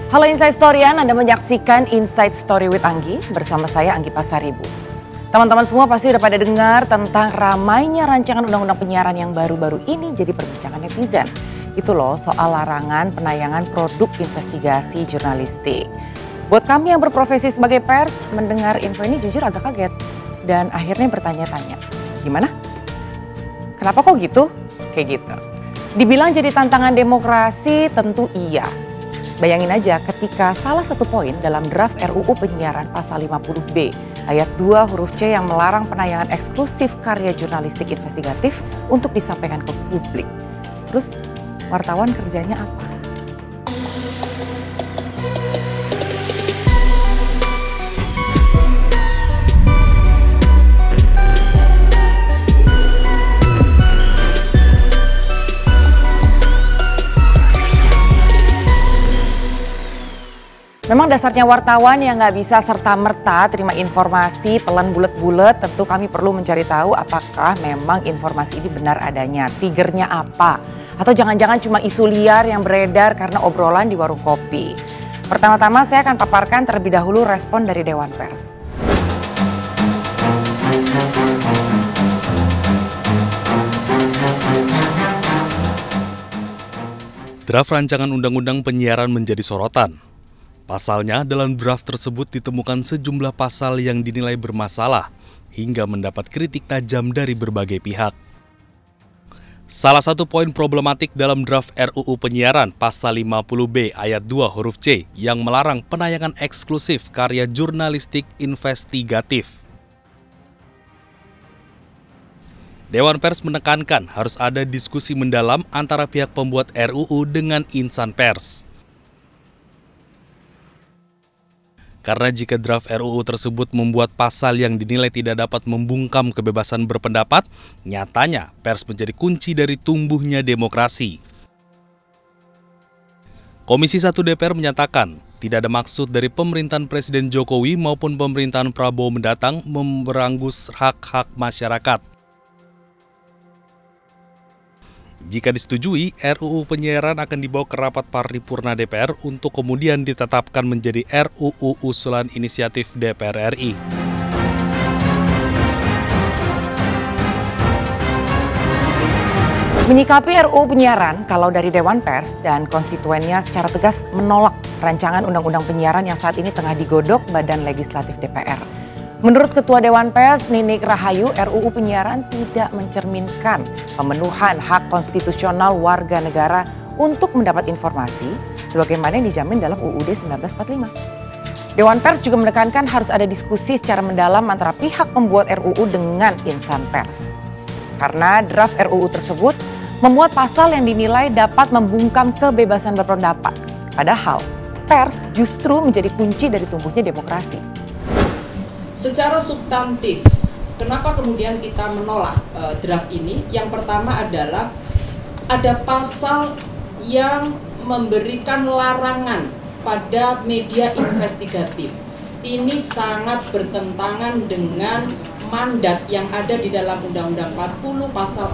Halo Inside Storyan, Anda menyaksikan Inside Story with Anggi bersama saya Anggi Pasaribu. Teman-teman semua pasti udah pada dengar tentang ramainya rancangan undang-undang penyiaran yang baru-baru ini jadi perbincangan netizen. Itu loh soal larangan penayangan produk investigasi jurnalistik. Buat kami yang berprofesi sebagai pers, mendengar info ini jujur agak kaget. Dan akhirnya bertanya-tanya, gimana? Kenapa kok gitu? Kayak gitu. Dibilang jadi tantangan demokrasi, tentu iya. Bayangin aja ketika salah satu poin dalam draft RUU penyiaran pasal 50B ayat 2 huruf C yang melarang penayangan eksklusif karya jurnalistik investigatif untuk disampaikan ke publik. Terus wartawan kerjanya apa? Memang dasarnya wartawan yang nggak bisa serta-merta terima informasi telan bulet-bulet, tentu kami perlu mencari tahu apakah memang informasi ini benar adanya, triggernya apa. Atau jangan-jangan cuma isu liar yang beredar karena obrolan di warung kopi. Pertama-tama saya akan paparkan terlebih dahulu respon dari Dewan Pers. Draft rancangan undang-undang penyiaran menjadi sorotan. Pasalnya, dalam draft tersebut ditemukan sejumlah pasal yang dinilai bermasalah hingga mendapat kritik tajam dari berbagai pihak. Salah satu poin problematik dalam draft RUU penyiaran pasal 50B ayat 2 huruf C yang melarang penayangan eksklusif karya jurnalistik investigatif. Dewan Pers menekankan harus ada diskusi mendalam antara pihak pembuat RUU dengan insan pers. Karena jika draft RUU tersebut membuat pasal yang dinilai tidak dapat membungkam kebebasan berpendapat, nyatanya pers menjadi kunci dari tumbuhnya demokrasi. Komisi 1 DPR menyatakan, tidak ada maksud dari pemerintahan Presiden Jokowi maupun pemerintahan Prabowo mendatang memberangus hak-hak masyarakat. Jika disetujui, RUU penyiaran akan dibawa ke rapat paripurna DPR untuk kemudian ditetapkan menjadi RUU usulan inisiatif DPR RI. Menyikapi RUU penyiaran, kalau dari Dewan Pers dan konstituennya secara tegas menolak rancangan undang-undang penyiaran yang saat ini tengah digodok Badan Legislatif DPR. Menurut Ketua Dewan Pers, Ninik Rahayu, RUU penyiaran tidak mencerminkan pemenuhan hak konstitusional warga negara untuk mendapat informasi sebagaimana yang dijamin dalam UUD 1945. Dewan Pers juga menekankan harus ada diskusi secara mendalam antara pihak pembuat RUU dengan insan pers. Karena draft RUU tersebut memuat pasal yang dinilai dapat membungkam kebebasan berpendapat. Padahal pers justru menjadi kunci dari tumbuhnya demokrasi. Secara substantif, kenapa kemudian kita menolak draft ini? Yang pertama adalah ada pasal yang memberikan larangan pada media investigatif. Ini sangat bertentangan dengan mandat yang ada di dalam Undang-Undang 40 pasal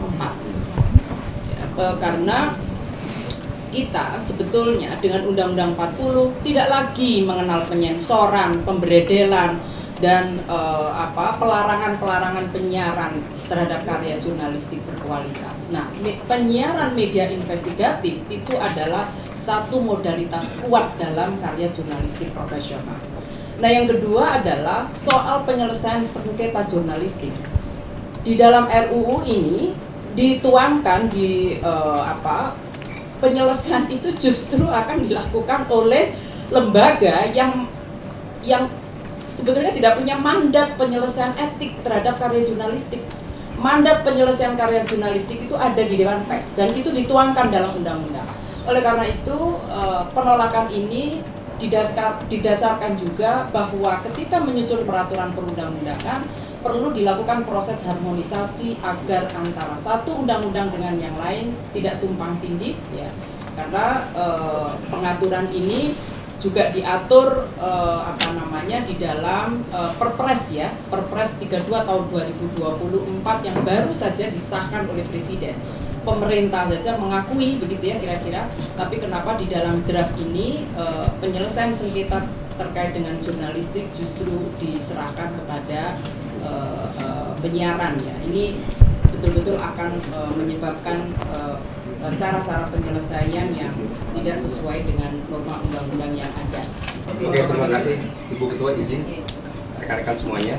4. Karena kita sebetulnya dengan Undang-Undang 40 tidak lagi mengenal penyensoran, pemberedelan, dan pelarangan penyiaran terhadap karya jurnalistik berkualitas. Nah, penyiaran media investigatif itu adalah satu modalitas kuat dalam karya jurnalistik profesional. Nah, yang kedua adalah soal penyelesaian sengketa jurnalistik. Di dalam RUU ini dituangkan di penyelesaian itu justru akan dilakukan oleh lembaga yang sebetulnya tidak punya mandat penyelesaian etik terhadap karya jurnalistik. Mandat penyelesaian karya jurnalistik itu ada di Dewan Pers dan itu dituangkan dalam undang-undang. Oleh karena itu, penolakan ini didasarkan juga bahwa ketika menyusun peraturan perundang-undangan perlu dilakukan proses harmonisasi agar antara satu undang-undang dengan yang lain tidak tumpang tindih, ya. Karena pengaturan ini juga diatur di dalam Perpres ya, Perpres 32 tahun 2024 yang baru saja disahkan oleh Presiden. pemerintah saja mengakui begitu ya kira-kira, tapi kenapa di dalam draft ini penyelesaian sengketa terkait dengan jurnalistik justru diserahkan kepada penyiaran ya. Ini betul-betul akan menyebabkan cara-cara penyelesaian yang tidak sesuai dengan norma undang-undang yang ada. Oke, terima kasih Ibu Ketua, izin rekan-rekan semuanya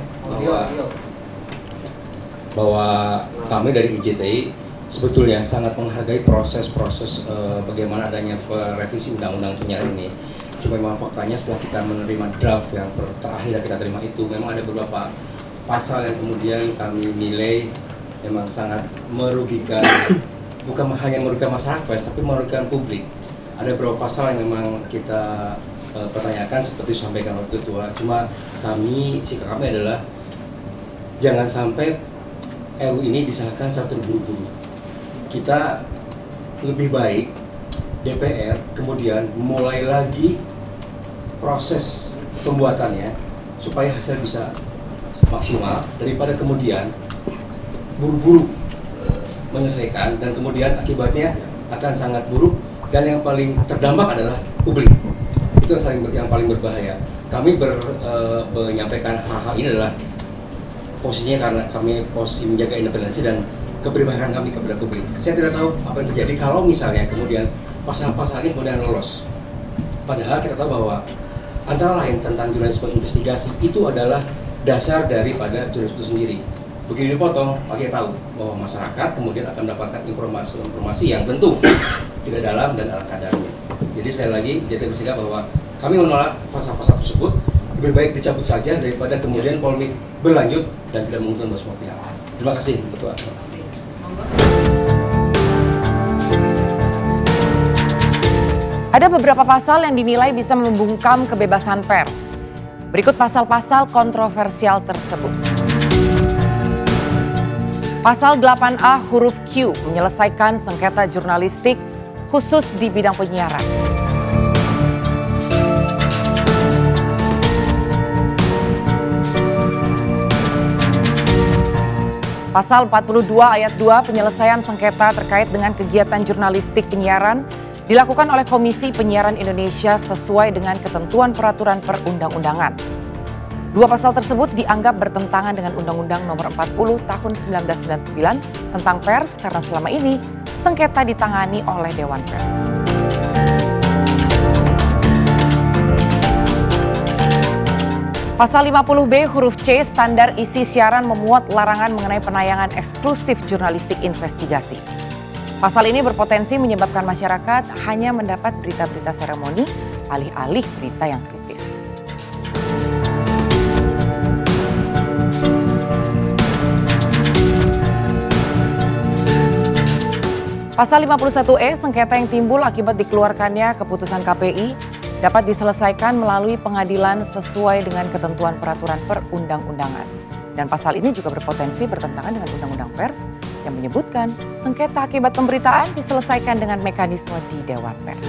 bahwa kami dari IJTI sebetulnya sangat menghargai proses-proses bagaimana adanya revisi undang-undang penyiaran ini. Cuma memang faktanya setelah kita menerima draft yang terakhir yang kita terima itu, memang ada beberapa pasal yang kemudian kami nilai memang sangat merugikan, bukan hanya merugikan masyarakat pers, tapi merugikan publik. Ada beberapa pasal yang memang kita pertanyakan seperti disampaikan oleh Ketua. Cuma sikap kami adalah jangan sampai RU ini disahkan secara terburu-buru. Kita lebih baik DPR kemudian mulai lagi proses pembuatannya supaya hasil bisa maksimal daripada kemudian buru-buru menyelesaikan dan kemudian akibatnya akan sangat buruk dan yang paling terdampak adalah publik. Itu yang paling berbahaya. Kami menyampaikan hal-hal ini adalah posisinya karena kami posisi menjaga independensi dan keberpihakan kami kepada publik. Saya tidak tahu apa yang terjadi kalau misalnya kemudian pasal-pasal ini kemudian lolos. Padahal kita tahu bahwa antara lain tentang jurnalisme investigasi itu adalah dasar daripada jurnalisme itu sendiri. Begitu dipotong, kita tahu bahwa masyarakat kemudian akan mendapatkan informasi yang tentu tidak dalam dan ala kadarnya. Jadi sekali lagi, jadi bersikap bahwa kami menolak pasal-pasal tersebut, lebih baik dicabut saja daripada kemudian polemik berlanjut dan tidak menguntungkan semua pihak. Terima kasih, Ketua. Ada beberapa pasal yang dinilai bisa membungkam kebebasan pers. Berikut pasal-pasal kontroversial tersebut. Pasal 8A huruf Q menyelesaikan sengketa jurnalistik khusus di bidang penyiaran. Pasal 42 ayat 2 penyelesaian sengketa terkait dengan kegiatan jurnalistik penyiaran dilakukan oleh Komisi Penyiaran Indonesia sesuai dengan ketentuan peraturan perundang-undangan. Dua pasal tersebut dianggap bertentangan dengan Undang-Undang Nomor 40 Tahun 1999 tentang pers karena selama ini sengketa ditangani oleh Dewan Pers. Pasal 50B huruf C standar isi siaran memuat larangan mengenai penayangan eksklusif jurnalistik investigasi. Pasal ini berpotensi menyebabkan masyarakat hanya mendapat berita-berita seremoni alih-alih berita yang kritis. Pasal 51E sengketa yang timbul akibat dikeluarkannya keputusan KPI dapat diselesaikan melalui pengadilan sesuai dengan ketentuan peraturan perundang-undangan. Dan pasal ini juga berpotensi bertentangan dengan Undang-Undang Pers yang menyebutkan sengketa akibat pemberitaan diselesaikan dengan mekanisme di Dewan Pers.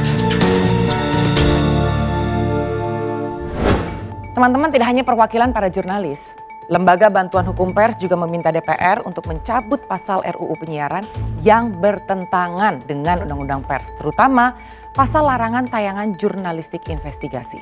Teman-teman, tidak hanya perwakilan para jurnalis, Lembaga Bantuan Hukum Pers juga meminta DPR untuk mencabut pasal RUU Penyiaran yang bertentangan dengan Undang-Undang Pers, terutama pasal larangan tayangan jurnalistik investigasi.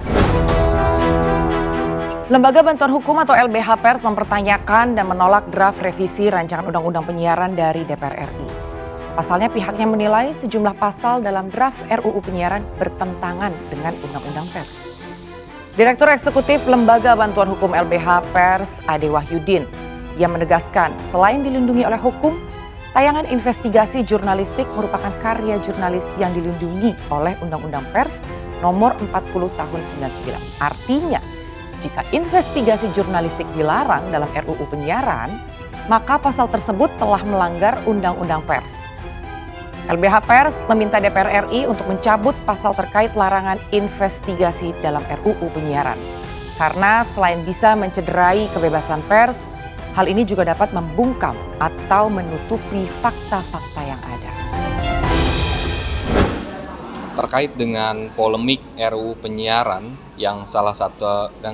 Lembaga Bantuan Hukum atau LBH Pers mempertanyakan dan menolak draft revisi rancangan Undang-Undang Penyiaran dari DPR RI. Pasalnya pihaknya menilai sejumlah pasal dalam draft RUU Penyiaran bertentangan dengan Undang-Undang Pers. Direktur Eksekutif Lembaga Bantuan Hukum LBH Pers, Ade Wahyudin, yang menegaskan selain dilindungi oleh hukum, tayangan investigasi jurnalistik merupakan karya jurnalis yang dilindungi oleh Undang-Undang Pers Nomor 40 Tahun 99. Artinya, jika investigasi jurnalistik dilarang dalam RUU Penyiaran, maka pasal tersebut telah melanggar Undang-Undang Pers. LBH Pers meminta DPR RI untuk mencabut pasal terkait larangan investigasi dalam RUU Penyiaran. Karena selain bisa mencederai kebebasan pers, hal ini juga dapat membungkam atau menutupi fakta-fakta yang ada. Terkait dengan polemik RUU Penyiaran yang salah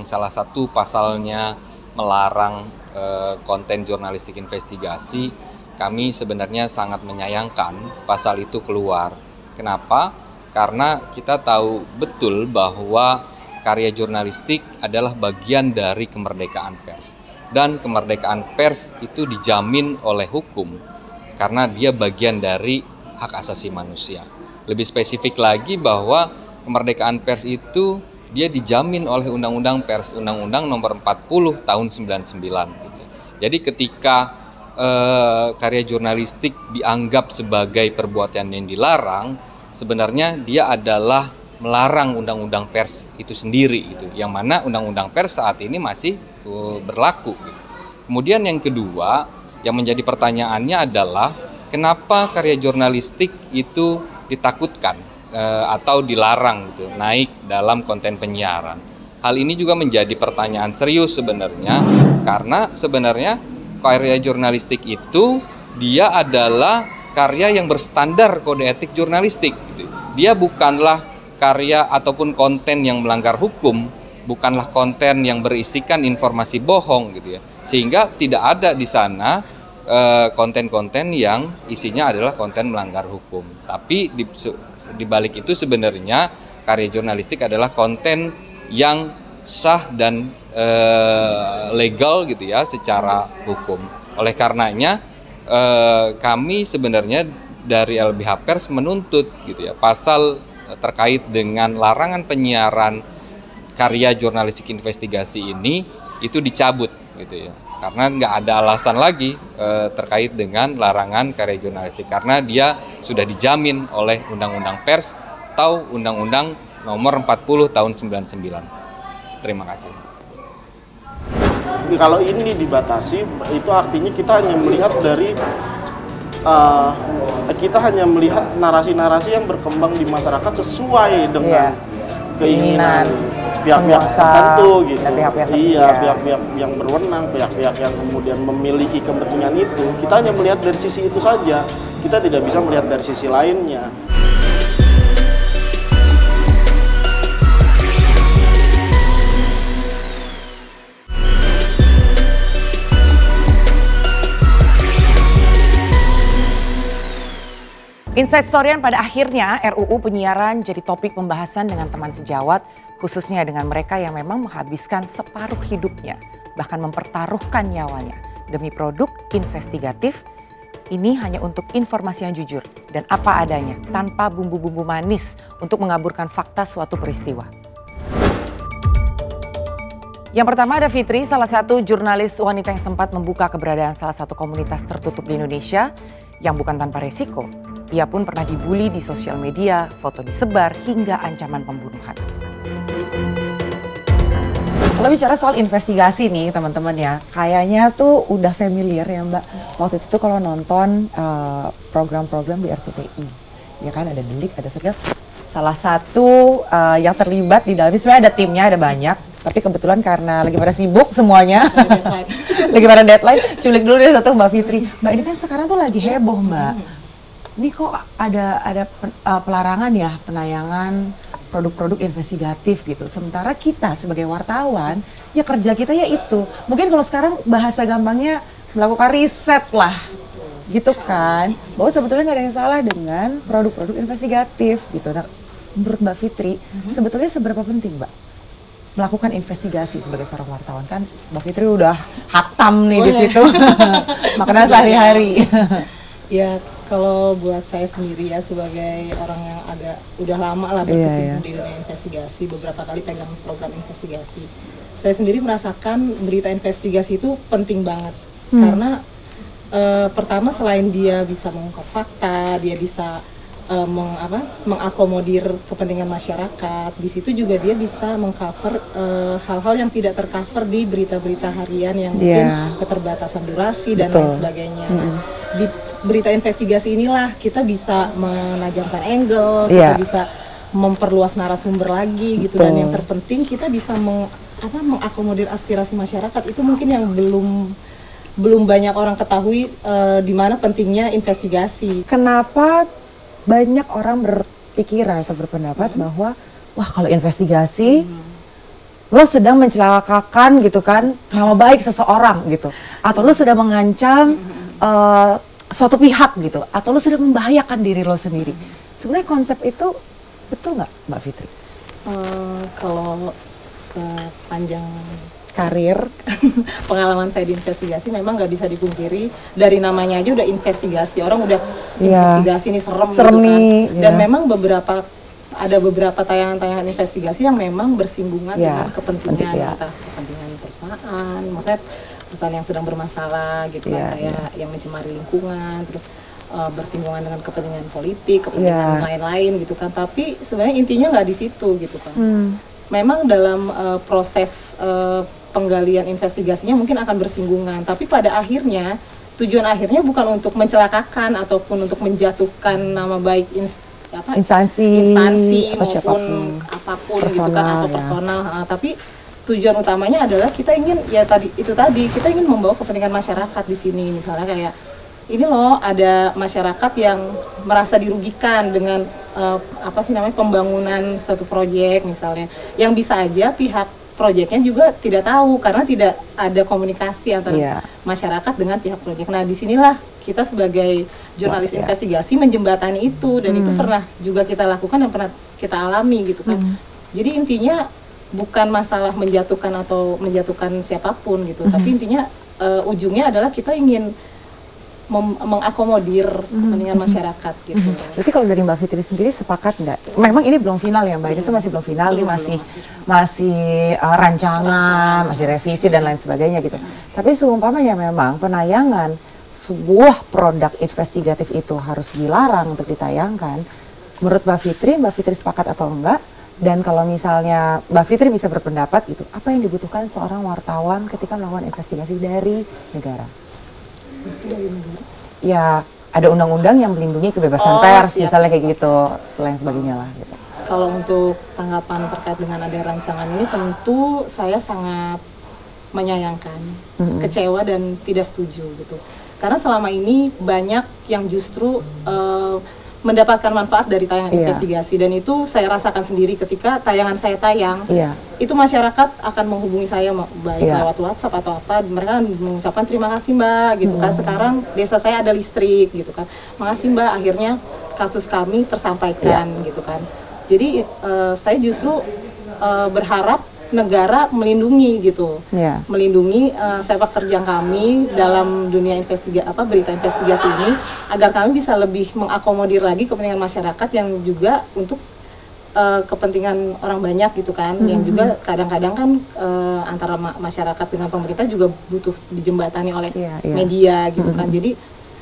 satu pasalnya melarang konten jurnalistik investigasi, kami sebenarnya sangat menyayangkan pasal itu keluar. Kenapa? Karena kita tahu betul bahwa karya jurnalistik adalah bagian dari kemerdekaan pers. Dan kemerdekaan pers itu dijamin oleh hukum karena dia bagian dari hak asasi manusia. Lebih spesifik lagi bahwa kemerdekaan pers itu dia dijamin oleh Undang-Undang Pers, Undang-Undang Nomor 40 Tahun 99. Gitu. Jadi ketika karya jurnalistik dianggap sebagai perbuatan yang dilarang, sebenarnya dia adalah melarang Undang-Undang Pers itu sendiri, gitu. Yang mana Undang-Undang Pers saat ini masih berlaku. Gitu. Kemudian yang kedua, yang menjadi pertanyaannya adalah kenapa karya jurnalistik itu ditakutkan atau dilarang gitu, naik dalam konten penyiaran. Hal ini juga menjadi pertanyaan serius sebenarnya, karena sebenarnya karya jurnalistik itu dia adalah karya yang berstandar kode etik jurnalistik. Gitu. Dia bukanlah karya ataupun konten yang melanggar hukum, bukanlah konten yang berisikan informasi bohong gitu ya. Sehingga tidak ada di sana konten-konten yang isinya adalah konten melanggar hukum. Tapi di balik itu sebenarnya karya jurnalistik adalah konten yang sah dan legal gitu ya secara hukum. Oleh karenanya kami sebenarnya dari LBH Pers menuntut gitu ya pasal terkait dengan larangan penyiaran karya jurnalistik investigasi ini itu dicabut gitu ya. Karena nggak ada alasan lagi terkait dengan larangan karya jurnalistik karena dia sudah dijamin oleh Undang-Undang Pers atau Undang-Undang Nomor 40 Tahun 99. Terima kasih. Kalau ini dibatasi, itu artinya kita hanya melihat dari narasi-narasi yang berkembang di masyarakat sesuai dengan keinginan pihak-pihak tertentu gitu. Pihak-pihak yang berwenang, pihak-pihak yang kemudian memiliki kepentingan itu. Kita hanya melihat dari sisi itu saja. Kita tidak bisa melihat dari sisi lainnya. Insight Storyan pada akhirnya RUU penyiaran jadi topik pembahasan dengan teman sejawat, khususnya dengan mereka yang memang menghabiskan separuh hidupnya, bahkan mempertaruhkan nyawanya demi produk investigatif. Ini hanya untuk informasi yang jujur dan apa adanya, tanpa bumbu-bumbu manis untuk mengaburkan fakta suatu peristiwa. Yang pertama ada Fitri, salah satu jurnalis wanita yang sempat membuka keberadaan salah satu komunitas tertutup di Indonesia yang bukan tanpa resiko. Ia pun pernah dibully di sosial media, foto disebar, hingga ancaman pembunuhan. Kalau bicara soal investigasi nih teman-teman ya, kayaknya tuh udah familiar ya Mbak. Waktu itu kalau nonton program-program di RCTI, ya kan ada Delik, ada Sergap. Salah satu yang terlibat di dalamnya, sebenarnya ada timnya, ada banyak. Tapi kebetulan karena lagi pada sibuk semuanya, lagi pada deadline, culik dulu deh satu Mbak Fitri. Mbak ini kan sekarang tuh lagi heboh Mbak. Ini kok ada pelarangan ya penayangan produk-produk investigatif gitu. Sementara kita sebagai wartawan, ya kerja kita ya itu. Mungkin kalau sekarang bahasa gampangnya melakukan riset lah, gitu kan. Bahwa sebetulnya nggak ada yang salah dengan produk-produk investigatif gitu. Nah, menurut Mbak Fitri, sebetulnya seberapa penting Mbak melakukan investigasi sebagai seorang wartawan? Kan Mbak Fitri udah hatam nih di situ, makanya sehari-hari. Ya kalau buat saya sendiri ya sebagai orang yang agak udah lama lah berkecimpung di dunia investigasi, beberapa kali pegang program investigasi, saya sendiri merasakan berita investigasi itu penting banget karena pertama selain dia bisa mengungkap fakta, dia bisa mengakomodir kepentingan masyarakat. Di situ juga dia bisa mengcover hal-hal yang tidak tercover di berita-berita harian yang mungkin keterbatasan durasi dan lain sebagainya. Di berita investigasi inilah kita bisa menajamkan angle, kita bisa memperluas narasumber lagi gitu. Dan yang terpenting kita bisa mengakomodir aspirasi masyarakat. Itu mungkin yang belum banyak orang ketahui di mana pentingnya investigasi. Kenapa banyak orang berpikiran atau berpendapat bahwa wah kalau investigasi lo sedang mencelakakan gitu kan nama baik seseorang gitu, atau lo sedang mengancam suatu pihak gitu, atau lo sudah membahayakan diri lo sendiri. Sebenarnya konsep itu betul nggak, Mbak Fitri? Kalau sepanjang karir pengalaman saya di investigasi memang nggak bisa dipungkiri, dari namanya aja udah investigasi, orang udah investigasi nih serem gitu kan. Dan memang ada beberapa tayangan-tayangan investigasi yang memang bersinggungan dengan kepentingan kepentingan perusahaan, maksudnya perusahaan yang sedang bermasalah gitu kan, kayak yang mencemari lingkungan, terus bersinggungan dengan kepentingan politik, kepentingan lain-lain gitu kan. Tapi sebenarnya intinya nggak di situ gitu kan. Memang dalam proses penggalian investigasinya mungkin akan bersinggungan, tapi pada akhirnya tujuan akhirnya bukan untuk mencelakakan ataupun untuk menjatuhkan nama baik instansi maupun apapun personal, gitu kan, atau personal, tapi tujuan utamanya adalah kita ingin kita ingin membawa kepentingan masyarakat di sini. Misalnya kayak ini loh, ada masyarakat yang merasa dirugikan dengan pembangunan satu proyek misalnya, yang bisa aja pihak proyeknya juga tidak tahu karena tidak ada komunikasi antara masyarakat dengan pihak proyek. Nah, disinilah kita sebagai jurnalis investigasi menjembatani itu, dan itu pernah juga kita lakukan dan pernah kita alami gitu kan. Jadi intinya bukan masalah menjatuhkan atau menjatuhkan siapapun gitu, tapi intinya ujungnya adalah kita ingin mengakomodir kepentingan masyarakat gitu. Berarti kalau dari Mbak Fitri sendiri sepakat nggak? Memang ini belum final ya Mbak, ini tuh masih belum final, ini masih rancangan, masih revisi dan lain sebagainya gitu. Tapi seumpamanya memang penayangan sebuah produk investigatif itu harus dilarang untuk ditayangkan, menurut Mbak Fitri sepakat atau enggak? Dan kalau misalnya Mbak Fitri bisa berpendapat gitu, apa yang dibutuhkan seorang wartawan ketika melakukan investigasi dari negara? Ya, ada undang-undang yang melindungi kebebasan pers, misalnya kayak gitu, selain sebagainya lah gitu. Kalau untuk tanggapan terkait dengan ada rancangan ini, tentu saya sangat menyayangkan, kecewa dan tidak setuju gitu. Karena selama ini banyak yang justru mendapatkan manfaat dari tayangan investigasi, dan itu saya rasakan sendiri ketika tayangan saya tayang. Itu masyarakat akan menghubungi saya baik lewat WhatsApp atau apa, mereka mengucapkan terima kasih Mbak gitu kan, sekarang desa saya ada listrik gitu kan, makasih Mbak, akhirnya kasus kami tersampaikan gitu kan. Jadi saya justru berharap negara melindungi gitu, melindungi sepak terjang kami dalam dunia berita investigasi ini, agar kami bisa lebih mengakomodir lagi kepentingan masyarakat yang juga untuk kepentingan orang banyak gitu kan, yang juga kadang-kadang kan antara masyarakat dengan pemerintah juga butuh dijembatani oleh media gitu kan. Jadi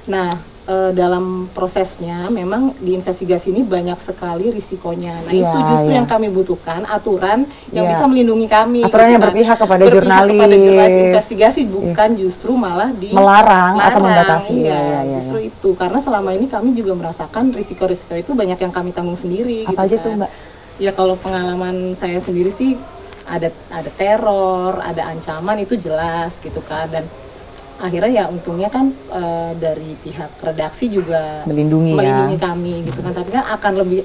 dalam prosesnya memang di investigasi ini banyak sekali risikonya. Nah, itu justru yang kami butuhkan, aturan yang bisa melindungi kami. Aturan yang berpihak kepada jurnalis investigasi, bukan justru malah melarang atau membatasi. Justru itu, karena selama ini kami juga merasakan risiko-risiko itu banyak yang kami tanggung sendiri. Apa aja tuh Mbak? Ya kalau pengalaman saya sendiri sih ada teror, ada ancaman, itu jelas gitu kan, dan akhirnya ya untungnya kan dari pihak redaksi juga melindungi kami gitu kan, tapi kan akan lebih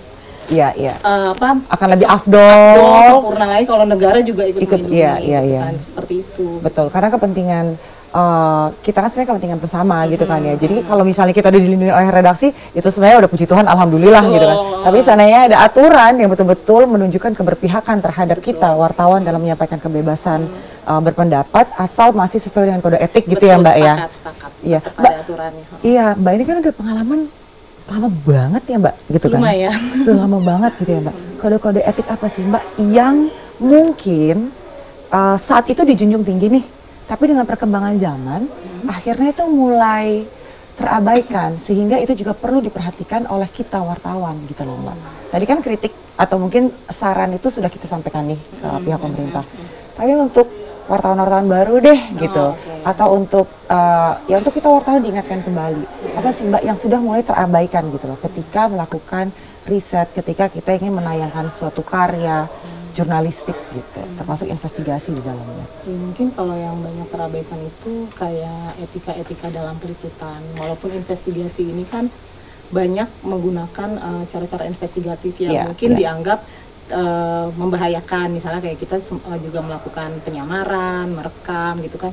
akan lebih afdol, sempurna lagi kalau negara juga ikut melindungi gitu kan, seperti itu. Betul, karena kepentingan kita kan sebenarnya kepentingan bersama gitu kan ya. Jadi kalau misalnya kita udah dilindungi oleh redaksi, itu sebenarnya udah puji Tuhan, alhamdulillah gitu kan. Tapi seandainya ada aturan yang betul-betul menunjukkan keberpihakan terhadap kita wartawan dalam menyampaikan kebebasan berpendapat, asal masih sesuai dengan kode etik gitu ya Mbak ya. Iya, Mbak. Iya, Mbak ini kan udah pengalaman lama banget ya Mbak gitu kan. Lumayan. Sudah lama banget gitu ya Mbak. Kode-kode etik apa sih Mbak yang mungkin saat itu dijunjung tinggi nih, tapi dengan perkembangan zaman akhirnya itu mulai terabaikan, sehingga itu juga perlu diperhatikan oleh kita wartawan gitu loh Mbak. Tadi kan kritik atau mungkin saran itu sudah kita sampaikan nih ke pihak pemerintah. Tapi untuk wartawan-wartawan baru deh gitu, atau untuk untuk kita wartawan diingatkan kembali, apa sih Mbak yang sudah mulai terabaikan gitu loh ketika melakukan riset, ketika kita ingin menayangkan suatu karya jurnalistik gitu, termasuk investigasi di dalamnya. Mungkin kalau yang banyak terabaikan itu kayak etika-etika dalam peliputan, walaupun investigasi ini kan banyak menggunakan cara-cara investigatif yang mungkin dianggap membahayakan, misalnya kayak kita juga melakukan penyamaran, merekam gitu kan.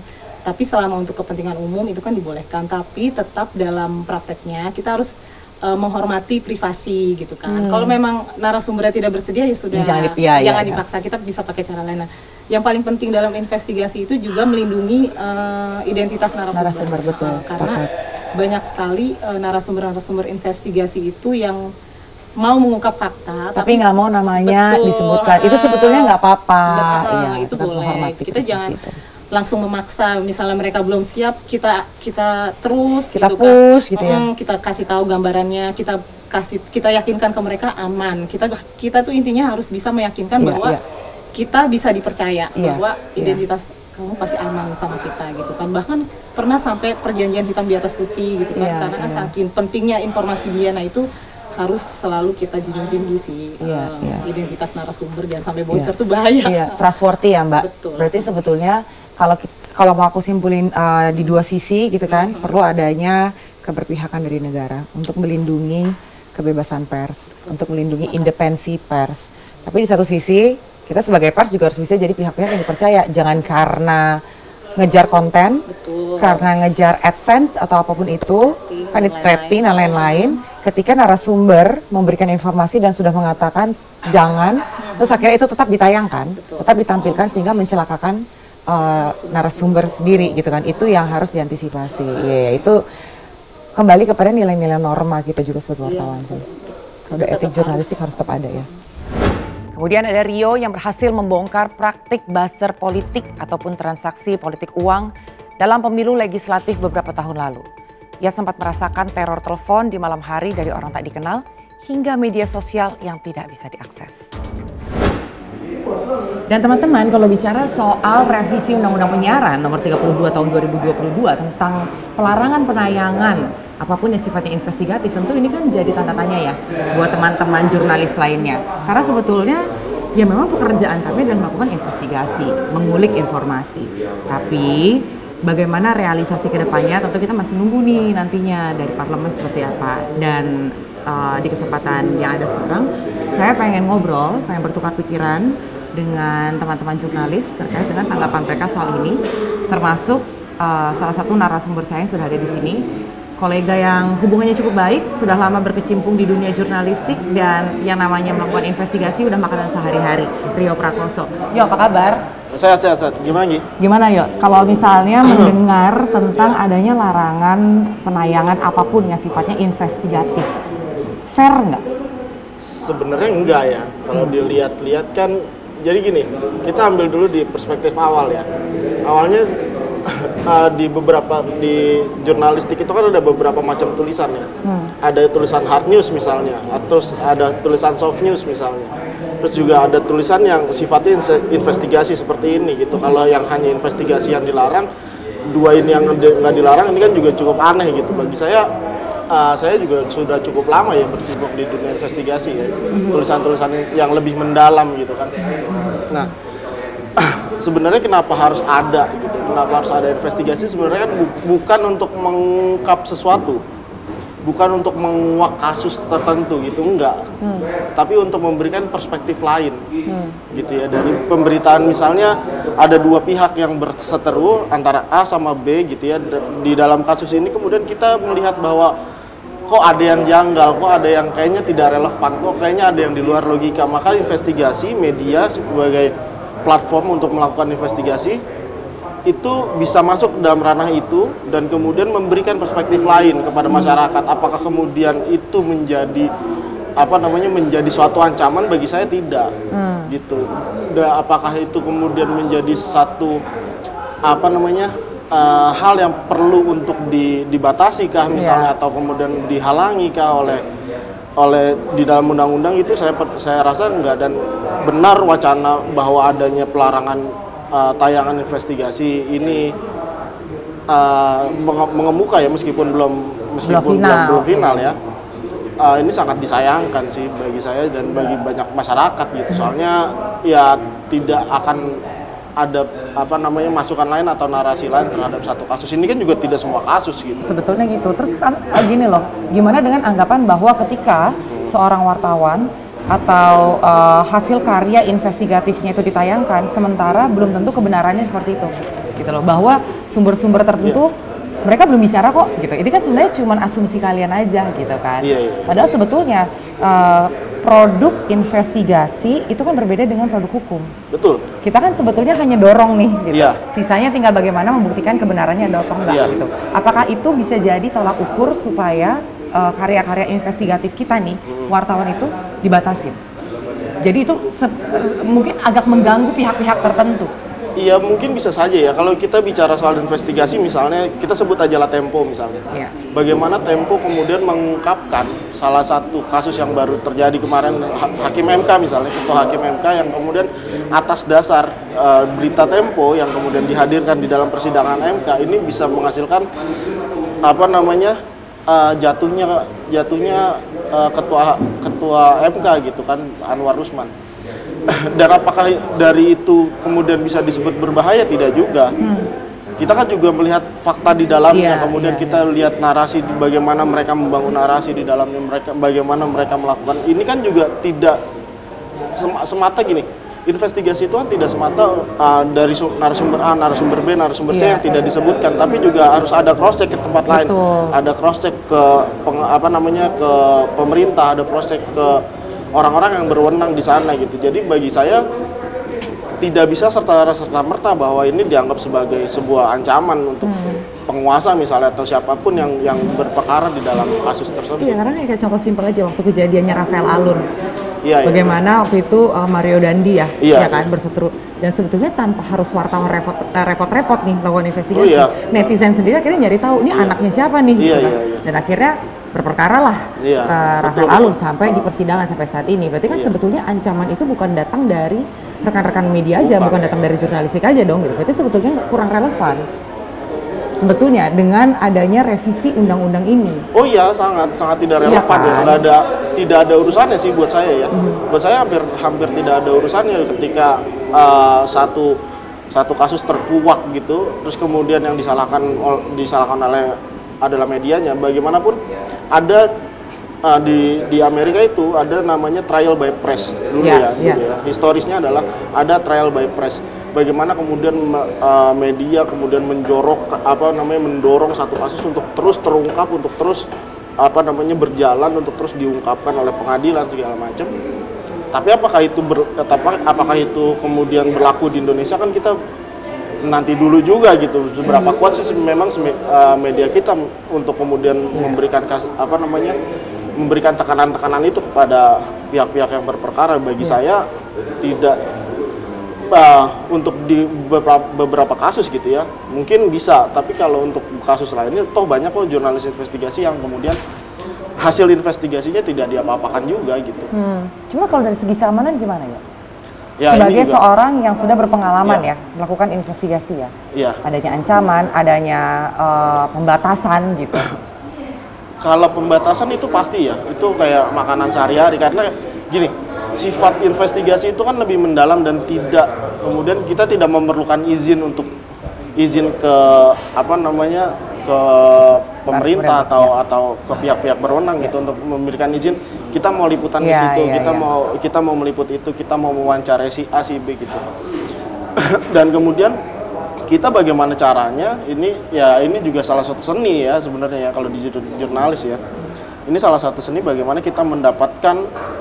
Tapi selama untuk kepentingan umum itu kan dibolehkan, tapi tetap dalam prakteknya kita harus menghormati privasi gitu kan. Kalau memang narasumbernya tidak bersedia ya sudah, jangan dipaksa, kita bisa pakai cara lain. Nah, yang paling penting dalam investigasi itu juga melindungi identitas narasumber. Betul, karena banyak sekali narasumber investigasi itu yang mau mengungkap fakta tapi nggak mau namanya disebutkan. Itu sebetulnya nggak apa-apa. Iya, itu boleh. Kita jangan langsung memaksa, misalnya mereka belum siap, kita terus kita gitu push kan. Gitu ya. Kita kasih tahu gambarannya, kita yakinkan ke mereka aman. Kita tuh intinya harus bisa meyakinkan bahwa kita bisa dipercaya, bahwa identitas kamu pasti aman sama kita gitu kan. Bahkan pernah sampai perjanjian hitam di atas putih gitu kan, karena kan saking pentingnya informasi dia. Nah itu harus selalu kita junjung tinggi sih, identitas narasumber, jangan sampai bocor tuh bahaya. Trustworthy ya Mbak. Betul. Berarti sebetulnya kalau mau aku simpulin di dua sisi gitu kan, perlu adanya keberpihakan dari negara untuk melindungi kebebasan pers, untuk melindungi independensi pers. Tapi di satu sisi kita sebagai pers juga harus bisa jadi pihak-pihak yang dipercaya. Jangan karena ngejar konten, karena ngejar AdSense atau apapun itu, kan rating dan lain-lain. Ketika narasumber memberikan informasi dan sudah mengatakan jangan, terus akhirnya itu tetap ditayangkan, tetap ditampilkan sehingga mencelakakan narasumber sendiri gitu kan. Itu yang harus diantisipasi. Itu kembali kepada nilai-nilai norma kita juga sebagai wartawan sih. Kode etik jurnalistik harus tetap ada ya. Kemudian ada Rio yang berhasil membongkar praktik buzzer politik ataupun transaksi politik uang dalam pemilu legislatif beberapa tahun lalu. Ia sempat merasakan teror telepon di malam hari dari orang tak dikenal hingga media sosial yang tidak bisa diakses. Dan teman-teman, kalau bicara soal revisi Undang-Undang Penyiaran nomor 32 tahun 2022 tentang pelarangan penayangan apapun yang sifatnya investigatif, tentu ini kan jadi tanda tanya ya buat teman-teman jurnalis lainnya. Karena sebetulnya ya memang pekerjaan kami adalah melakukan investigasi, mengulik informasi. Tapi bagaimana realisasi ke depannya tentu kita masih nunggu nih nantinya dari parlemen seperti apa. Dan di kesempatan yang ada sekarang, saya pengen ngobrol, pengen bertukar pikiran dengan teman-teman jurnalis terkait dengan tanggapan mereka soal ini, termasuk salah satu narasumber saya yang sudah ada di sini, kolega yang hubungannya cukup baik, sudah lama berkecimpung di dunia jurnalistik dan yang namanya melakukan investigasi udah makanan sehari-hari, Rio Prakoso. Yo, apa kabar? Sehat. Gimana Gi? Gimana Yo? Kalau misalnya mendengar tentang adanya larangan penayangan apapun yang sifatnya investigatif, fair nggak? Sebenarnya enggak ya. Kalau dilihat-lihat kan, jadi gini, kita ambil dulu di perspektif awal ya. Awalnya di jurnalistik itu kan ada beberapa macam tulisan ya. Ada tulisan hard news misalnya, terus ada tulisan soft news misalnya. Terus juga ada tulisan yang sifatnya investigasi seperti ini gitu. Kalau yang hanya investigasi yang dilarang, dua ini yang nggak dilarang, ini kan juga cukup aneh gitu. Bagi saya juga sudah cukup lama ya berkecimpung di dunia investigasi ya. Tulisan-tulisan yang lebih mendalam gitu kan. Nah, sebenarnya kenapa harus ada gitu? Kenapa harus ada investigasi? Sebenarnya kan bukan untuk mengungkap sesuatu, bukan untuk menguak kasus tertentu gitu, enggak. Tapi untuk memberikan perspektif lain, gitu ya. Dari pemberitaan misalnya ada dua pihak yang berseteru antara A sama B gitu ya. Di dalam kasus ini kemudian kita melihat bahwa kok ada yang janggal, kok ada yang kayaknya tidak relevan, kok kayaknya ada yang di luar logika. Maka investigasi media sebagai platform untuk melakukan investigasi itu bisa masuk dalam ranah itu dan kemudian memberikan perspektif lain kepada masyarakat. Apakah kemudian itu menjadi menjadi suatu ancaman? Bagi saya tidak, gitu. Apakah itu kemudian menjadi satu hal yang perlu untuk dibatasi kah misalnya, atau kemudian dihalangi kah oleh di dalam undang-undang? Itu saya rasa enggak, dan benar wacana bahwa adanya pelarangan tayangan investigasi ini mengemuka ya, meskipun belum final ya. Ini sangat disayangkan sih bagi saya dan bagi banyak masyarakat gitu. Soalnya ya tidak akan ada masukan lain atau narasi lain terhadap satu kasus. Ini kan juga tidak semua kasus gitu. Sebetulnya gitu. Terus kan gini loh, gimana dengan anggapan bahwa ketika seorang wartawan atau hasil karya investigatifnya itu ditayangkan, sementara belum tentu kebenarannya seperti itu, gitu loh. Bahwa sumber-sumber tertentu mereka belum bicara kok, gitu. Itu kan sebenarnya cuma asumsi kalian aja, gitu kan. Padahal sebetulnya produk investigasi itu kan berbeda dengan produk hukum. Betul. Kita kan sebetulnya hanya dorong nih, gitu. Sisanya tinggal bagaimana membuktikan kebenarannya ada atau enggak, gitu. Apakah itu bisa jadi tolak ukur supaya karya-karya investigatif kita nih, wartawan itu dibatasin? Jadi itu mungkin agak mengganggu pihak-pihak tertentu. Iya, mungkin bisa saja ya. Kalau kita bicara soal investigasi, misalnya kita sebut aja lah Tempo misalnya. Bagaimana Tempo kemudian mengungkapkan salah satu kasus yang baru terjadi kemarin, Hakim MK misalnya, Ketua Hakim MK yang kemudian atas dasar berita Tempo yang kemudian dihadirkan di dalam persidangan MK ini bisa menghasilkan apa namanya jatuhnya ketua MK gitu kan, Anwar Usman. Dan apakah dari itu kemudian bisa disebut berbahaya? Tidak juga. Kita kan juga melihat fakta di dalamnya, kemudian kita lihat narasi, bagaimana mereka membangun narasi di dalamnya, bagaimana mereka melakukan. Ini kan juga tidak semata gini. Investigasi itu kan tidak semata dari narasumber A, narasumber B, narasumber C yang tidak disebutkan, tapi juga harus ada cross check ke tempat lain. Ada cross check ke ke pemerintah, ada cross check ke orang-orang yang berwenang di sana gitu. Jadi bagi saya tidak bisa serta-merta bahwa ini dianggap sebagai sebuah ancaman untuk penguasa misalnya atau siapapun yang berperkara di dalam kasus tersebut. Iya, karena kayak contoh simpel aja waktu kejadiannya Rafael Alun. Bagaimana waktu itu Mario Dandi ya kan berseteru, dan sebetulnya tanpa harus wartawan repot-repot nih melakukan investigasi. Netizen sendiri akhirnya nyari tahu ini anaknya siapa nih, dan akhirnya berperkara lah Rafael Alun sampai di persidangan sampai saat ini. Berarti kan sebetulnya ancaman itu bukan datang dari rekan-rekan media aja, bukan datang dari jurnalistik aja dong gitu. Berarti sebetulnya kurang relevan sebetulnya dengan adanya revisi undang-undang ini. Oh iya, sangat tidak relevan ya. Tidak ada urusannya sih buat saya ya. Buat saya hampir tidak ada urusannya ketika satu kasus terkuak gitu, terus kemudian yang disalahkan oleh adalah medianya. Bagaimanapun ada di Amerika itu ada namanya trial by press dulu ya. Historisnya adalah ada trial by press. Bagaimana kemudian media kemudian mendorong satu kasus untuk terus terungkap, untuk terus berjalan, untuk terus diungkapkan oleh pengadilan segala macam. Tapi apakah itu kemudian berlaku di Indonesia, kan kita nanti dulu juga gitu. Seberapa kuat sih memang media kita untuk kemudian memberikan memberikan tekanan-tekanan itu kepada pihak-pihak yang berperkara? Bagi saya tidak. Untuk di beberapa kasus gitu ya mungkin bisa, tapi kalau untuk kasus lainnya toh banyak kok jurnalis investigasi yang kemudian hasil investigasinya tidak diapa-apakan juga gitu. Cuma kalau dari segi keamanan gimana ya? Sebagai seorang yang sudah berpengalaman ya melakukan investigasi adanya ancaman, adanya pembatasan gitu. Kalau pembatasan itu pasti ya, itu kayak makanan sehari-hari, karena gini, sifat investigasi itu kan lebih mendalam dan kemudian kita tidak memerlukan izin ke ke pemerintah atau ke pihak-pihak berwenang gitu untuk memberikan izin. Kita mau liputan di situ, kita mau meliput itu, kita mau mewawancarai si A si B gitu. Dan kemudian kita bagaimana caranya, ini juga salah satu seni ya sebenarnya ya kalau di jurnalis ya. Ini salah satu seni bagaimana kita mendapatkan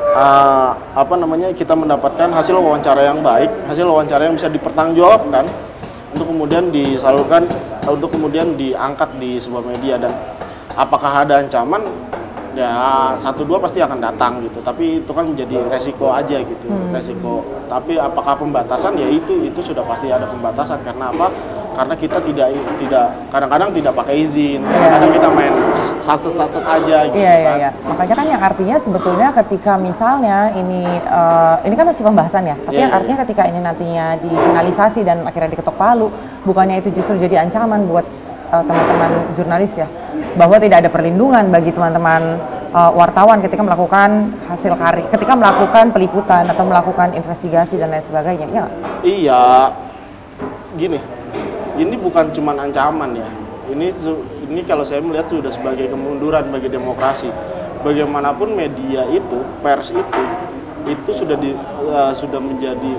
kita mendapatkan hasil wawancara yang baik, hasil wawancara yang bisa dipertanggungjawabkan untuk kemudian disalurkan, untuk kemudian diangkat di sebuah media. Dan apakah ada ancaman? Ya 1-2 pasti akan datang gitu, tapi itu kan menjadi resiko aja gitu, resiko. Tapi apakah pembatasan? Ya itu sudah pasti ada pembatasan. Karena apa? Karena kita tidak kadang-kadang tidak pakai izin, kadang-kadang kita main satset aja gitu kan. Makanya kan yang artinya sebetulnya ketika misalnya ini kan masih pembahasan ya, tapi yang artinya ketika ini nantinya difinalisasi dan akhirnya diketok palu, bukannya itu justru jadi ancaman buat teman-teman jurnalis ya, bahwa tidak ada perlindungan bagi teman-teman wartawan ketika melakukan hasil karya, ketika melakukan peliputan atau melakukan investigasi dan lain sebagainya. Iya, gini, ini bukan cuma ancaman ya, ini kalau saya melihat sudah sebagai kemunduran bagi demokrasi. Bagaimanapun media itu, pers itu itu sudah menjadi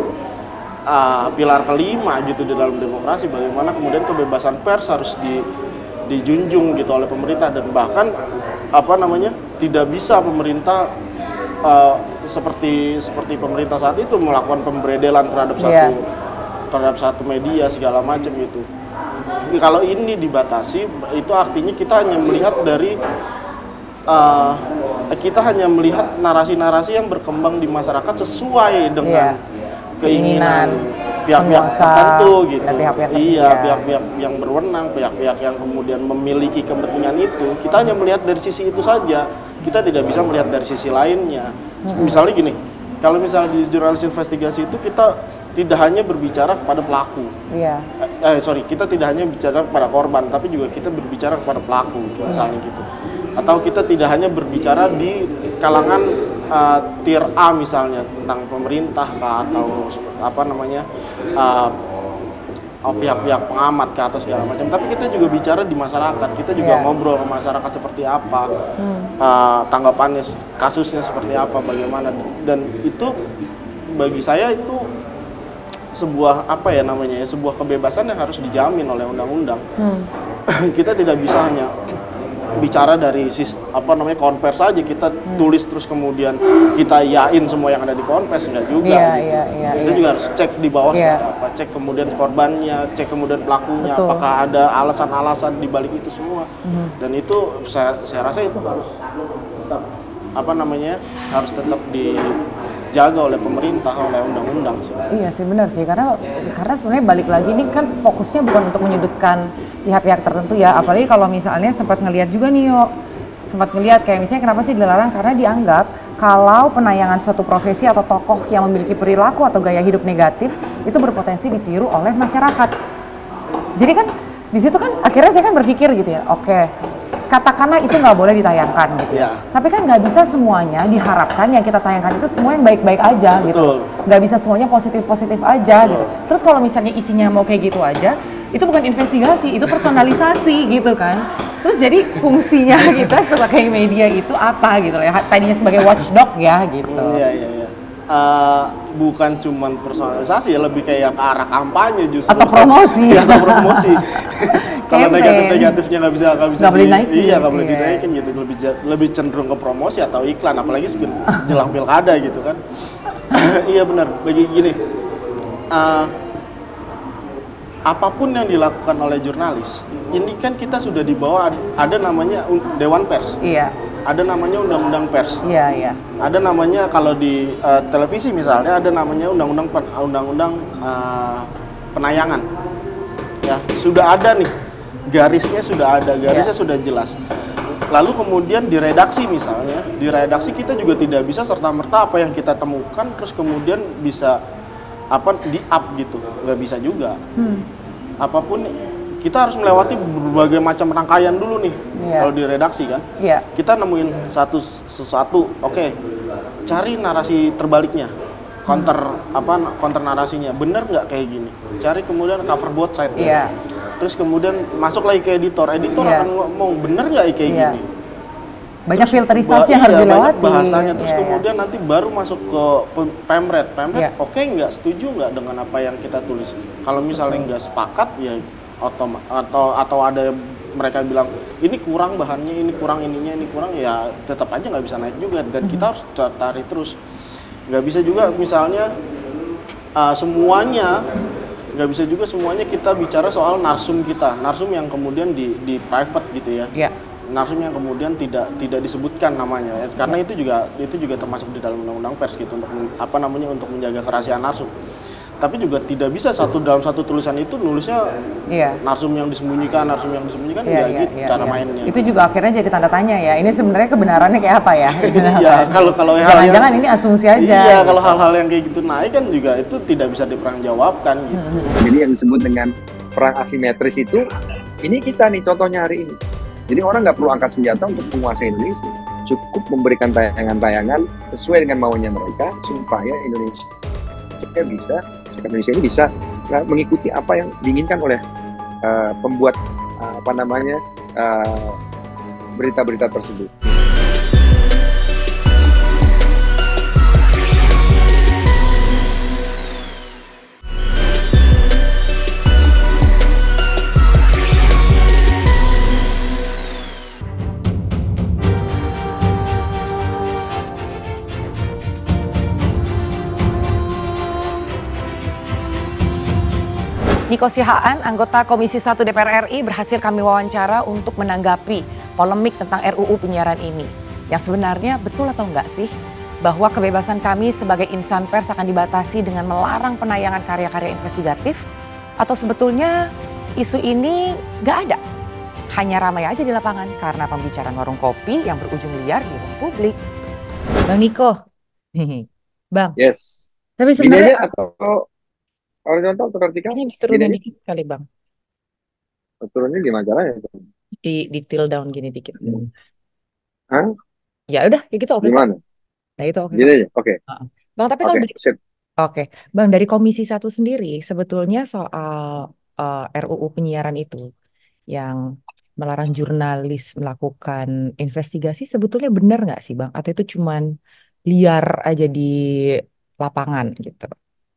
pilar kelima gitu di dalam demokrasi. Bagaimana kemudian kebebasan pers harus dijunjung gitu oleh pemerintah, dan bahkan tidak bisa pemerintah seperti pemerintah saat itu melakukan pemberedelan terhadap satu media segala macam gitu. Kalau ini dibatasi, itu artinya kita hanya melihat narasi-narasi yang berkembang di masyarakat sesuai dengan keinginan pihak-pihak tertentu gitu. Pihak-pihak yang berwenang, pihak-pihak yang kemudian memiliki kepentingan itu. Kita hanya melihat dari sisi itu saja. Kita tidak bisa melihat dari sisi lainnya. Misalnya gini, kalau misalnya di jurnalis investigasi itu kita tidak hanya berbicara kepada pelaku. Kita tidak hanya bicara kepada korban, tapi juga kita berbicara kepada pelaku, misalnya gitu. Atau kita tidak hanya berbicara di kalangan tier A misalnya tentang pemerintah atau pihak-pihak pengamat atau segala macam, tapi kita juga bicara di masyarakat. Kita juga ngobrol ke masyarakat seperti apa, tanggapannya, kasusnya seperti apa, bagaimana. Dan itu bagi saya itu sebuah sebuah kebebasan yang harus dijamin oleh undang-undang. Kita tidak bisa hanya bicara dari konvers saja, kita tulis terus kemudian kita yain semua yang ada di konvers, enggak juga. Kita juga harus cek di bawah seperti apa, cek kemudian korbannya, cek kemudian pelakunya, apakah ada alasan-alasan di balik itu semua. Dan itu saya rasa itu harus tetap harus tetap dijaga oleh pemerintah, oleh undang-undang sih. Iya sih, benar sih, karena sebenarnya balik lagi ini kan fokusnya bukan untuk menyudutkan pihak-pihak tertentu ya, apalagi kalau misalnya sempat ngelihat juga nih kayak misalnya kenapa sih dilarang, karena dianggap kalau penayangan suatu profesi atau tokoh yang memiliki perilaku atau gaya hidup negatif itu berpotensi ditiru oleh masyarakat. Jadi kan di situ kan akhirnya saya kan berpikir gitu ya, oke, katakanlah itu nggak boleh ditayangkan gitu. Tapi kan nggak bisa semuanya diharapkan yang kita tayangkan itu semua yang baik-baik aja gitu. Nggak bisa semuanya positif-positif aja gitu. Terus kalau misalnya isinya mau kayak gitu aja, itu bukan investigasi, itu personalisasi gitu kan. Terus jadi fungsinya kita sebagai media itu apa gitu ya? Tadinya sebagai watchdog ya gitu. Bukan cuman personalisasi ya, lebih kayak ke arah kampanye justru. Atau promosi. Atau promosi. Kalau negatifnya nggak bisa dinaikin gitu, lebih cenderung ke promosi atau iklan, apalagi jelang pilkada gitu kan. Iya benar, bagi gini, apapun yang dilakukan oleh jurnalis, ini kan kita sudah dibawa, ada namanya Dewan Pers. Ada namanya Undang-Undang Pers. Ada namanya kalau di televisi misalnya ada namanya Undang-Undang Penayangan. Ya, sudah ada nih. Garisnya sudah ada, sudah jelas. Lalu kemudian di redaksi misalnya, di redaksi kita juga tidak bisa serta-merta apa yang kita temukan terus kemudian bisa di-up gitu, nggak bisa juga. Apapun kita harus melewati berbagai macam rangkaian dulu nih. Kalau di redaksi kan, kita nemuin sesuatu, oke, cari narasi terbaliknya, counter narasinya, bener nggak kayak gini, cari kemudian cover both side. Terus kemudian masuk lagi ke editor akan ngomong bener nggak kayak gini. Banyak filterisasi yang harus dilewati. Banyak bahasanya, terus kemudian nanti baru masuk ke Pemret, oke nggak, setuju nggak dengan apa yang kita tulis. Kalau misalnya nggak sepakat ya atau ada mereka bilang ini kurang bahannya, ini kurang ininya, ini kurang, ya tetap aja nggak bisa naik juga, dan kita harus cari terus. Nggak bisa juga misalnya semuanya, nggak bisa juga semuanya kita bicara soal narsum kita, narsum yang kemudian di private gitu ya. Narsum yang kemudian tidak disebutkan namanya ya. Karena itu juga termasuk di dalam undang-undang pers gitu, untuk untuk menjaga kerahasiaan narsum. Tapi juga tidak bisa dalam satu tulisan itu nulisnya narsum yang disembunyikan gitu cara mainnya. Itu juga akhirnya jadi tanda tanya ya. Ini sebenarnya kebenarannya kayak apa ya? Iya, kalau jangan-jangan ini asumsi aja. Iya, kalau hal-hal yang kayak gitu naik kan juga itu tidak bisa dipertanggungjawabkan gitu. Jadi yang disebut dengan perang asimetris itu, ini kita nih contohnya hari ini. Jadi orang nggak perlu angkat senjata untuk menguasai Indonesia. Cukup memberikan tayangan-tayangan sesuai dengan maunya mereka supaya Indonesia ini bisa mengikuti apa yang diinginkan oleh pembuat berita-berita tersebut. Nico Sihaan, anggota Komisi 1 DPR RI, berhasil kami wawancara untuk menanggapi polemik tentang RUU penyiaran ini. Yang sebenarnya betul atau enggak sih bahwa kebebasan kami sebagai insan pers akan dibatasi dengan melarang penayangan karya-karya investigatif? Atau sebetulnya isu ini enggak ada? Hanya ramai aja di lapangan karena pembicaraan warung kopi yang berujung liar di ruang publik. Bang Niko, Bang. Yes. Tapi Gini sebenarnya aja atau horizontal atau vertikal? ini Gini diturunin aja. dikit kali Bang. Turunnya gimana caranya? Di tilt down gini dikit. Hah? Ya udah, kayak gitu oke kok. Gimana? Nah itu oke Gini kok. aja. Oke. Bang, tapi kalau Oke, dari sip. Oke, Bang, dari Komisi 1 sendiri sebetulnya soal RUU penyiaran itu yang melarang jurnalis melakukan investigasi sebetulnya benar nggak sih, Bang? Atau itu cuman liar aja di lapangan gitu?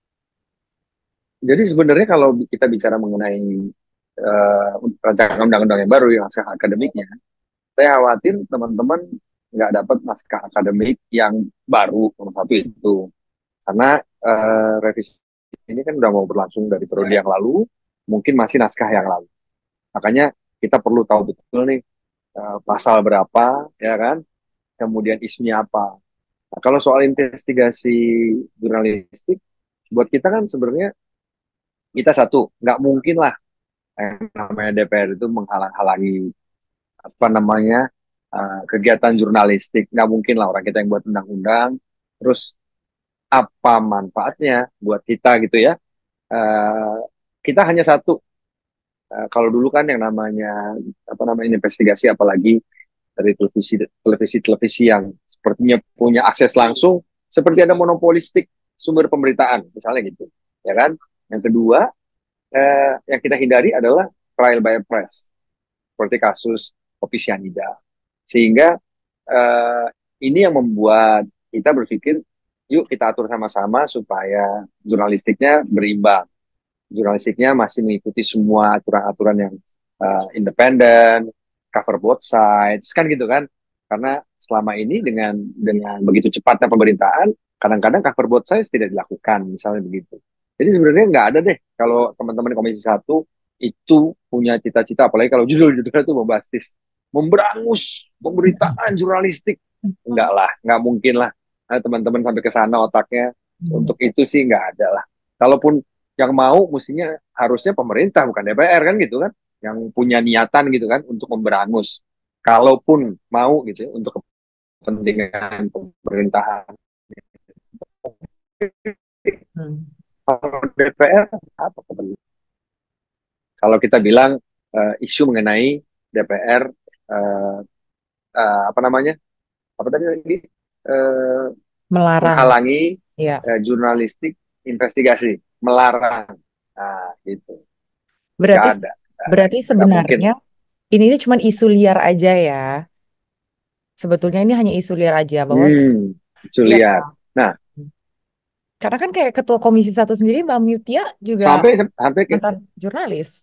Jadi sebenarnya kalau kita bicara mengenai rancangan undang-undang yang baru yang naskah akademiknya, saya khawatir teman-teman nggak dapat naskah akademik yang baru nomor satu itu, karena revisi ini kan udah mau berlangsung dari periode yang lalu, mungkin masih naskah yang lalu. Makanya kita perlu tahu betul nih pasal berapa, ya kan, kemudian isunya apa. Nah, kalau soal investigasi jurnalistik, buat kita kan sebenarnya kita satu, nggak mungkin lah yang namanya DPR itu menghalang-halangi apa namanya kegiatan jurnalistik. Nggak mungkin lah orang kita yang buat undang-undang, terus apa manfaatnya buat kita gitu ya. Eh, kita hanya satu. Kalau dulu kan yang namanya apa namanya investigasi, apalagi dari televisi yang sepertinya punya akses langsung, seperti ada monopolistik sumber pemberitaan, misalnya gitu, ya kan. Yang kedua, yang kita hindari adalah trial by press, seperti kasus kopi sianida. Sehingga eh, ini yang membuat kita berpikir, yuk kita atur sama-sama supaya jurnalistiknya berimbang. Jurnalistiknya masih mengikuti semua aturan-aturan yang independen, cover both sides, kan gitu kan? Karena selama ini dengan begitu cepatnya pemerintahan, kadang-kadang cover both sides tidak dilakukan, misalnya begitu. Jadi sebenarnya nggak ada deh kalau teman-teman Komisi 1 itu punya cita-cita, apalagi kalau judul-judulnya itu bombastis, memberangus pemberitaan jurnalistik. Enggak lah, nggak mungkin lah. Nah, teman-teman sampai ke sana otaknya, untuk itu sih nggak ada lah. Kalaupun yang mau mestinya harusnya pemerintah bukan DPR kan gitu kan, yang punya niatan gitu kan untuk memberangus. Kalaupun mau gitu ya, untuk kepentingan pemerintahan. Kalau DPR apa kepentingan? Kalau kita bilang isu mengenai DPR apa namanya? Apa tadi lagi? Melarang. Menghalangi Ya. jurnalistik investigasi, melarang. Nah, gitu. Berarti Nggak ada. berarti Nggak mungkin. sebenarnya ini cuma isu liar aja ya. Sebetulnya ini hanya isu liar aja bahwa Isu Iya. liar. Nah, Karena kan kayak Ketua Komisi 1 sendiri Mbak Mutia juga sampai ke, mantan jurnalis.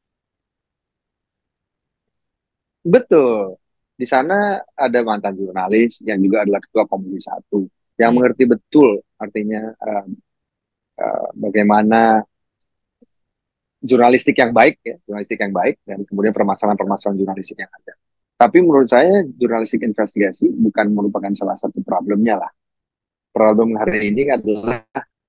betul. Di sana ada mantan jurnalis yang juga adalah ketua Komisi 1 yang Iya. mengerti betul artinya bagaimana jurnalistik yang baik ya, jurnalistik yang baik dan kemudian permasalahan-permasalahan jurnalistik yang ada. Tapi menurut saya jurnalistik investigasi bukan merupakan salah satu problemnya lah. Problem hari ini adalah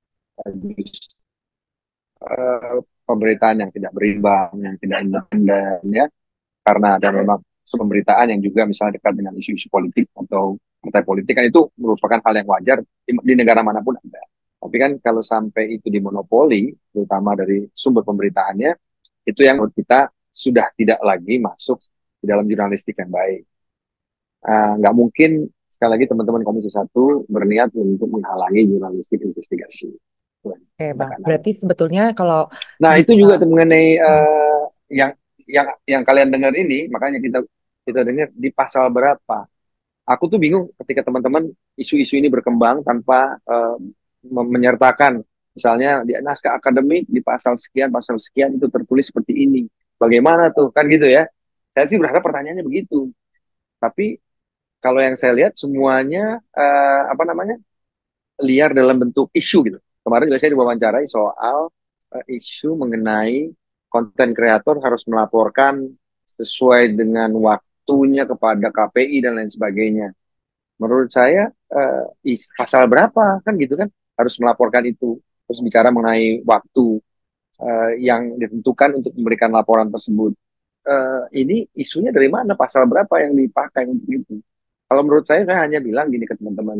pemberitaan yang tidak berimbang, yang tidak independen ya, karena ada memang pemberitaan yang juga misalnya dekat dengan isu-isu politik atau partai politik, kan itu merupakan hal yang wajar di negara manapun ada. Tapi kan kalau sampai itu dimonopoli, terutama dari sumber pemberitaannya, itu yang menurut kita sudah tidak lagi masuk di dalam jurnalistik yang baik. Nggak mungkin, sekali lagi teman-teman Komisi 1 berniat untuk menghalangi jurnalistik investigasi. Oke, Bang. Berarti sebetulnya kalau Nah, itu juga mengenai yang kalian dengar ini, makanya kita dengar di pasal berapa. Aku tuh bingung ketika teman-teman isu-isu ini berkembang tanpa menyertakan, misalnya di naskah akademik di pasal sekian itu tertulis seperti ini. Bagaimana tuh, kan gitu ya. Saya sih berharap pertanyaannya begitu. Tapi kalau yang saya lihat semuanya apa namanya liar dalam bentuk isu gitu. Kemarin juga saya diwawancarai soal isu mengenai konten kreator harus melaporkan sesuai dengan waktunya kepada KPI dan lain sebagainya. Menurut saya pasal berapa kan gitu kan harus melaporkan itu. Terus bicara mengenai waktu yang ditentukan untuk memberikan laporan tersebut. Ini isunya dari mana? Pasal berapa yang dipakai untuk itu? Kalau menurut saya hanya bilang gini ke teman-teman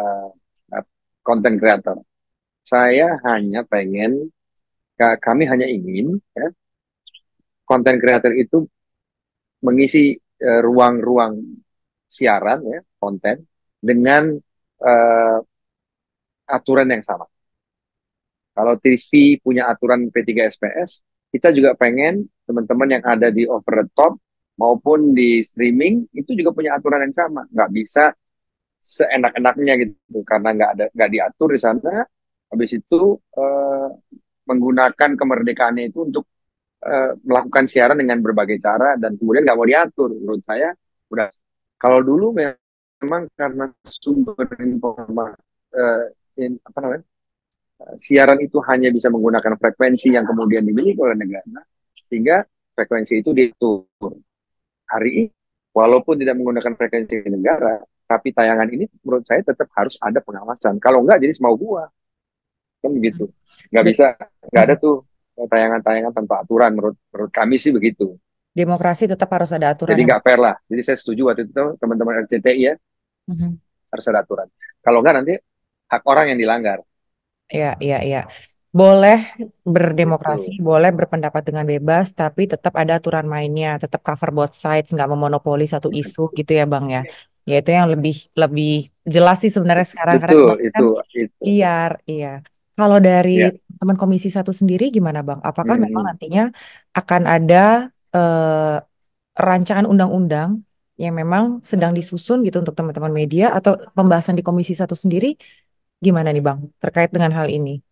konten kreator. Saya hanya pengen, kami hanya ingin ya, konten kreator itu mengisi ruang-ruang siaran ya, konten dengan uh, aturan yang sama. Kalau TV punya aturan P3SPS, kita juga pengen teman-teman yang ada di over the top maupun di streaming itu juga punya aturan yang sama. Nggak bisa seenak-enaknya gitu, karena nggak diatur di sana. Habis itu menggunakan kemerdekaannya itu untuk melakukan siaran dengan berbagai cara dan kemudian nggak mau diatur. Menurut saya udah, kalau dulu memang karena sumber informasi apa namanya, siaran itu hanya bisa menggunakan frekuensi yang kemudian dimiliki oleh negara, sehingga frekuensi itu diatur. Hari ini, walaupun tidak menggunakan frekuensi negara, tapi tayangan ini menurut saya tetap harus ada pengawasan. Kalau enggak, jadi semau gua. Kan begitu. Nggak bisa, nggak ada tuh tayangan-tayangan tanpa aturan. Menurut kami sih begitu. Demokrasi tetap harus ada aturan. Jadi nggak fair lah. Jadi saya setuju waktu itu teman-teman RCTI ya, harus ada aturan. Kalau enggak nanti hak orang yang dilanggar. Iya. Boleh berdemokrasi, boleh berpendapat dengan bebas, tapi tetap ada aturan mainnya, tetap cover both sides, nggak memonopoli satu isu gitu ya Bang ya. Ya itu yang lebih jelas sih sebenarnya sekarang karena Betul, kemarin kan itu. biar iya. Kalau dari Ya. teman Komisi 1 sendiri gimana Bang? Apakah memang Hmm. nantinya akan ada rancangan undang-undang yang memang sedang disusun gitu untuk teman-teman media atau pembahasan di Komisi 1 sendiri gimana nih Bang terkait dengan hal ini?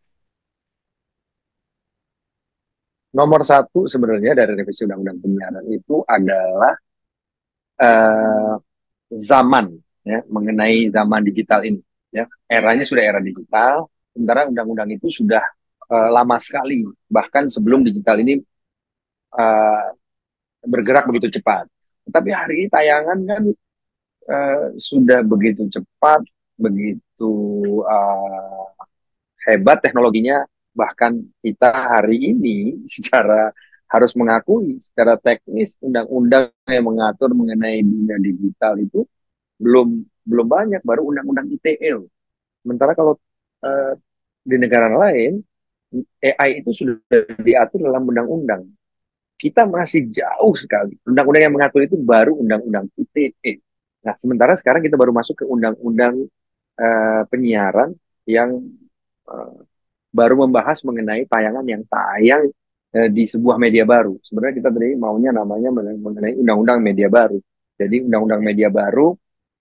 Nomor satu sebenarnya dari revisi undang-undang penyiaran itu adalah uh, zaman ya, mengenai zaman digital ini ya. Eranya sudah era digital, sementara undang-undang itu sudah lama sekali, bahkan sebelum digital ini uh, bergerak begitu cepat. Tapi hari ini tayangan kan sudah begitu cepat, begitu hebat teknologinya, bahkan kita hari ini secara harus mengakui secara teknis undang-undang yang mengatur mengenai dunia digital itu belum belum banyak, baru undang-undang ITE. Sementara kalau uh, di negara lain AI itu sudah diatur dalam undang-undang. Kita masih jauh sekali. Undang-undang yang mengatur itu baru undang-undang ITE. Nah, sementara sekarang kita baru masuk ke undang-undang penyiaran yang uh, baru membahas mengenai tayangan yang tayang di sebuah media baru. Sebenarnya kita tadi maunya namanya mengenai undang-undang media baru. Jadi undang-undang media baru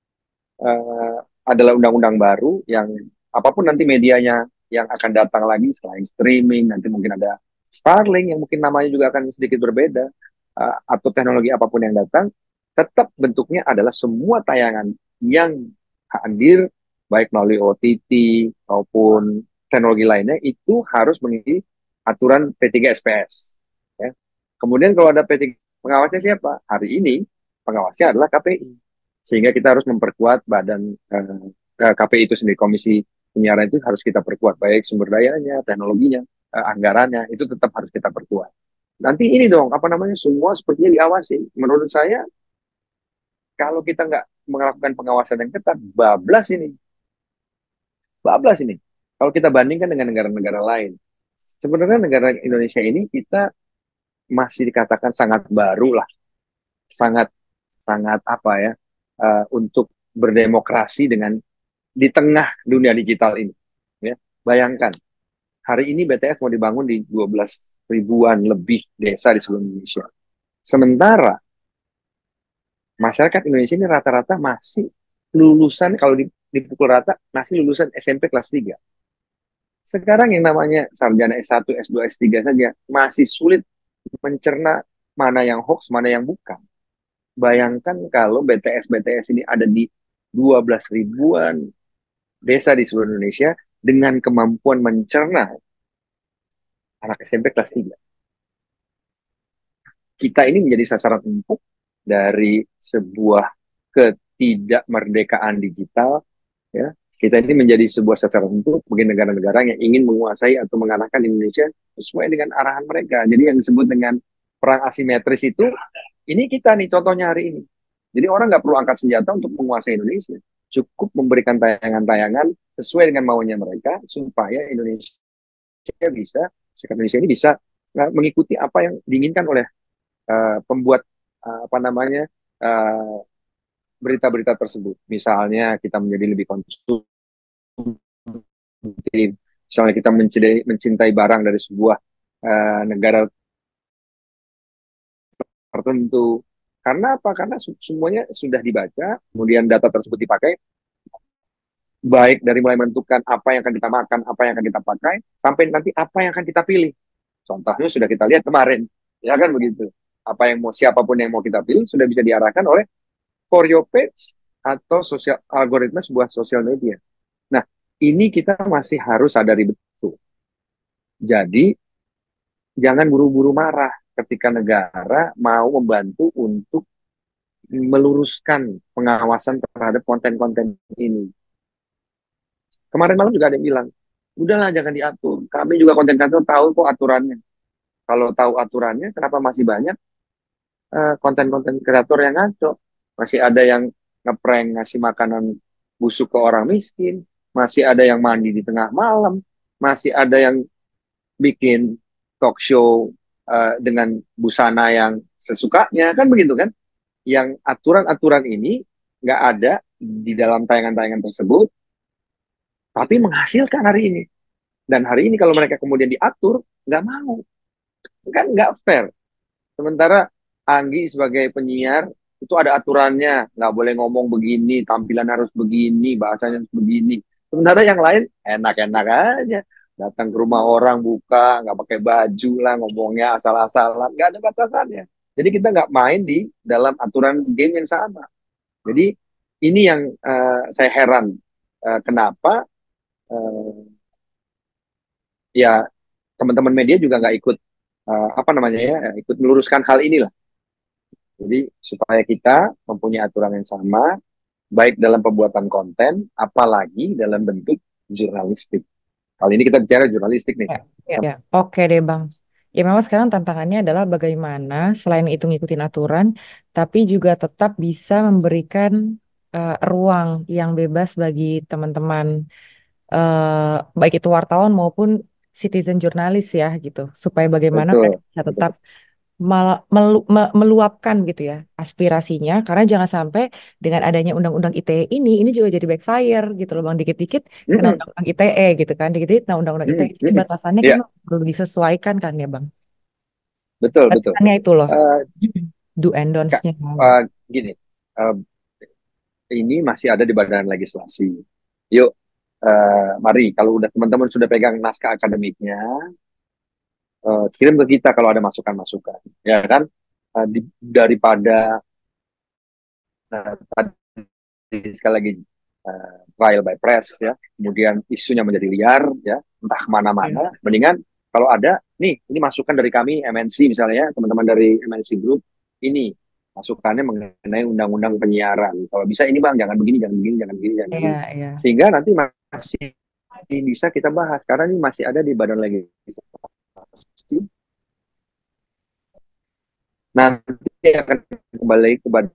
adalah undang-undang baru yang apapun nanti medianya yang akan datang lagi selain streaming, nanti mungkin ada Starlink yang mungkin namanya juga akan sedikit berbeda, atau teknologi apapun yang datang, tetap bentuknya adalah semua tayangan yang hadir baik melalui OTT maupun teknologi lainnya itu harus mengikuti aturan P3SPS. Ya. Kemudian kalau ada P3, pengawasnya siapa? Hari ini pengawasnya adalah KPI. Sehingga kita harus memperkuat badan KPI itu sendiri, Komisi Penyiaran itu harus kita perkuat, baik sumber dayanya, teknologinya, anggarannya, itu tetap harus kita perkuat. Nanti ini dong, apa namanya, semua sepertinya diawasi. Menurut saya, kalau kita nggak melakukan pengawasan yang ketat, bablas ini. Bablas ini. Kalau kita bandingkan dengan negara-negara lain. Sebenarnya negara Indonesia ini kita masih dikatakan sangat baru lah. Sangat apa ya, untuk berdemokrasi dengan di tengah dunia digital ini. Ya. Bayangkan, hari ini BTS mau dibangun di 12 ribuan lebih desa di seluruh Indonesia. Sementara masyarakat Indonesia ini rata-rata masih lulusan, kalau dipukul rata, masih lulusan SMP kelas 3. Sekarang yang namanya sarjana S1, S2, S3 saja masih sulit mencerna mana yang hoax, mana yang bukan. Bayangkan kalau BTS ini ada di 12 ribuan desa di seluruh Indonesia dengan kemampuan mencerna anak SMP kelas 3. Kita ini menjadi sasaran empuk dari sebuah ketidakmerdekaan digital, ya. Kita ini menjadi sebuah sasaran empuk bagi negara-negara yang ingin menguasai atau mengarahkan Indonesia sesuai dengan arahan mereka. Jadi yang disebut dengan perang asimetris itu, ini kita nih contohnya hari ini. Jadi orang nggak perlu angkat senjata untuk menguasai Indonesia. Cukup memberikan tayangan-tayangan sesuai dengan maunya mereka supaya Indonesia ini bisa mengikuti apa yang diinginkan oleh pembuat berita-berita tersebut. Misalnya kita menjadi lebih konsumtif, misalnya kita mencintai barang dari sebuah negara tertentu. Karena apa? Karena semuanya sudah dibaca, kemudian data tersebut dipakai, baik dari mulai menentukan apa yang akan kita makan, apa yang akan kita pakai, sampai nanti apa yang akan kita pilih. Contohnya sudah kita lihat kemarin, ya kan begitu. Apa yang siapapun yang mau kita pilih sudah bisa diarahkan oleh For Your Page atau algoritma sebuah sosial media. Nah, ini kita masih harus sadari betul. Jadi, jangan buru-buru marah ketika negara mau membantu untuk meluruskan pengawasan terhadap konten-konten ini. Kemarin malam juga ada yang bilang, udahlah jangan diatur. Kami juga konten kreator tahu kok aturannya. Kalau tahu aturannya, kenapa masih banyak konten-konten kreator yang ngaco? Masih ada yang ngeprank ngasih makanan busuk ke orang miskin, masih ada yang mandi di tengah malam, masih ada yang bikin talk show dengan busana yang sesukanya, kan begitu kan? Yang aturan-aturan ini nggak ada di dalam tayangan-tayangan tersebut, tapi menghasilkan hari ini. Dan hari ini kalau mereka kemudian diatur, nggak mau. Kan nggak fair. Sementara Anggi sebagai penyiar, itu ada aturannya. Nggak boleh ngomong begini, tampilan harus begini, bahasanya harus begini. Sementara yang lain enak-enak aja. Datang ke rumah orang, buka, nggak pakai baju lah, ngomongnya asal-asalan. Nggak ada batasannya. Jadi kita nggak main di dalam aturan game yang sama. Jadi ini yang saya heran. Kenapa ya teman-teman media juga nggak ikut ikut meluruskan hal inilah. Jadi supaya kita mempunyai aturan yang sama, baik dalam pembuatan konten, apalagi dalam bentuk jurnalistik. Kali ini kita bicara jurnalistik nih. Ya. Oke deh Bang. Ya memang sekarang tantangannya adalah bagaimana selain itu ngikutin aturan, tapi juga tetap bisa memberikan ruang yang bebas bagi teman-teman, baik itu wartawan maupun citizen jurnalis ya gitu, supaya bagaimana mereka bisa tetap meluapkan gitu ya aspirasinya, karena jangan sampai dengan adanya undang-undang ITE ini juga jadi backfire gitu loh Bang, dikit-dikit kena undang-undang ITE gitu kan, dikit-dikit nah undang-undang ITE ini batasannya kan perlu disesuaikan kan ya Bang. Betul. Batasannya itu loh do and don'ts-nya. Gini, ini masih ada di badan legislasi. Yuk, mari kalau udah teman-teman sudah pegang naskah akademiknya, kirim ke kita kalau ada masukan-masukan, ya kan? Daripada tadi sekali lagi trial by press ya, kemudian isunya menjadi liar ya, entah kemana-mana. Mendingan kalau ada nih, ini masukan dari kami MNC misalnya, teman-teman dari MNC Group, ini masukannya mengenai undang-undang penyiaran. Kalau bisa ini Bang, jangan begini. Sehingga nanti masih bisa kita bahas karena ini masih ada di badan legislasi. Nanti akan kembali kepada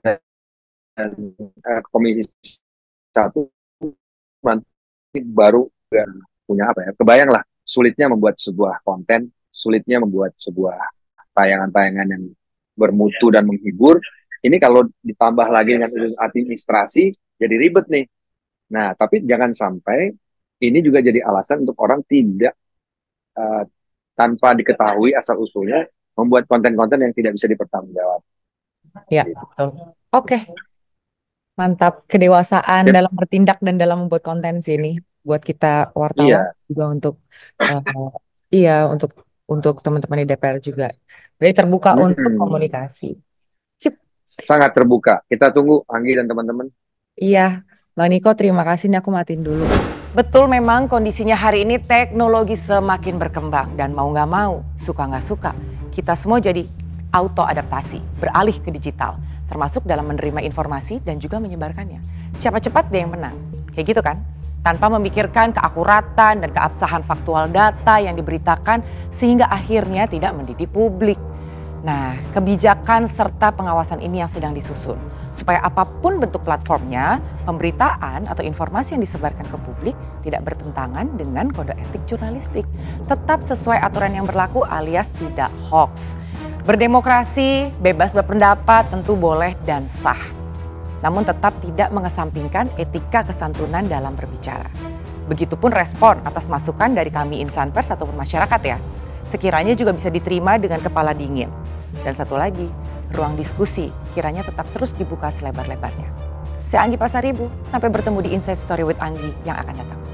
Komisi 1, nanti baru punya apa ya, kebayanglah sulitnya membuat sebuah konten, sulitnya membuat sebuah tayangan-tayangan yang bermutu dan menghibur. Ini kalau ditambah lagi dengan administrasi jadi ribet nih. Nah, tapi jangan sampai ini juga jadi alasan untuk orang tidak tanpa diketahui asal-usulnya membuat konten-konten yang tidak bisa dipertanggungjawab. Ya, betul. Oke. Mantap, kedewasaan dalam bertindak dan dalam membuat konten sini buat kita wartawan juga untuk teman-teman di DPR juga. Jadi terbuka untuk komunikasi. Sip. Sangat terbuka. Kita tunggu Anggi dan teman-teman. Iya, Bang Niko terima kasih nih, aku matiin dulu. Betul, memang kondisinya hari ini teknologi semakin berkembang dan mau nggak mau, suka nggak suka, kita semua jadi auto adaptasi, beralih ke digital, termasuk dalam menerima informasi dan juga menyebarkannya. Siapa cepat dia yang menang, kayak gitu kan? Tanpa memikirkan keakuratan dan keabsahan faktual data yang diberitakan sehingga akhirnya tidak mendidik publik. Nah, kebijakan serta pengawasan ini yang sedang disusun. Supaya apapun bentuk platformnya, pemberitaan atau informasi yang disebarkan ke publik tidak bertentangan dengan kode etik jurnalistik. Tetap sesuai aturan yang berlaku alias tidak hoax. Berdemokrasi, bebas berpendapat tentu boleh dan sah. Namun tetap tidak mengesampingkan etika kesantunan dalam berbicara. Begitupun respon atas masukan dari kami insan pers ataupun masyarakat ya. Sekiranya juga bisa diterima dengan kepala dingin. Dan satu lagi, ruang diskusi kiranya tetap terus dibuka selebar-lebarnya. Saya Anggi Pasaribu, sampai bertemu di Inside Story with Anggi yang akan datang.